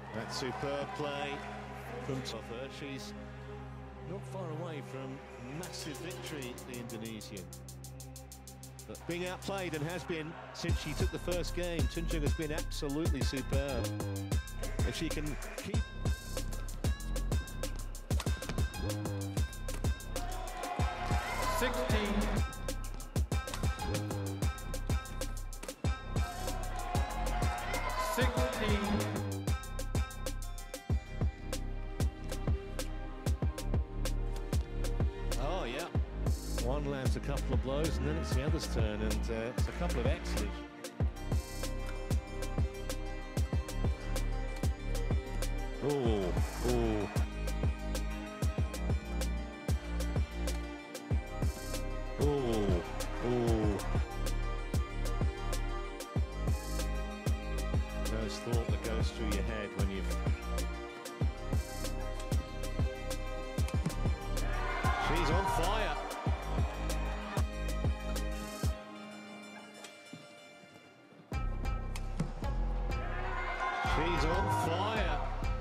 That superb play from Toffer. She's not far away from massive victory, the Indonesian. But being outplayed, and has been since she took the first game, Tunjung has been absolutely superb. If she can keep... Oh, yeah. One lands a couple of blows, and then it's the other's turn, and it's a couple of excellent. Oh, oh. Oh, oh. There's thought that goes through your head when you've... She's on fire. She's on fire.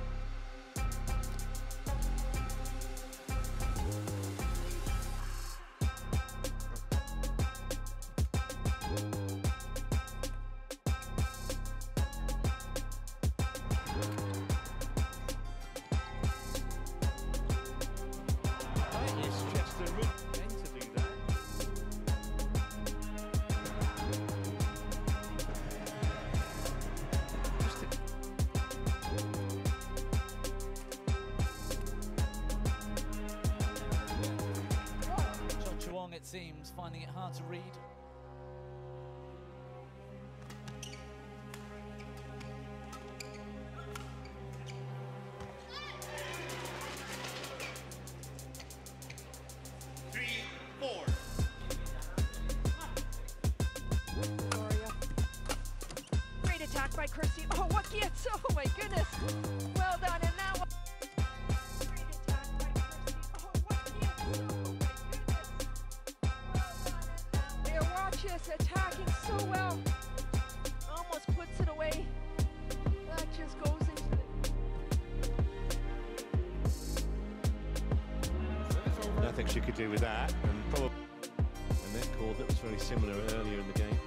It seems, finding it hard to read. Great attack by Kirsty. Oh, what gets? Oh my goodness. Well done. And that one. Great attack by Kirsty. Oh, what gets? Oh my goodness. Well done. Watch us attacking so well. Almost puts it away. That just goes into the... Nothing she could do with that, and probably a net cord that was very similar earlier in the game.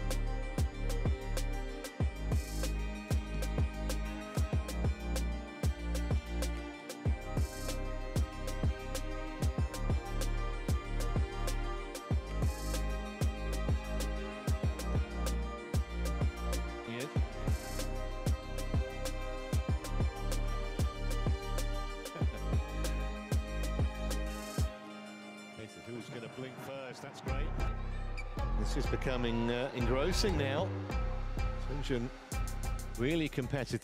Who's going to blink first? That's great. This is becoming engrossing now. Tunjung really competitive.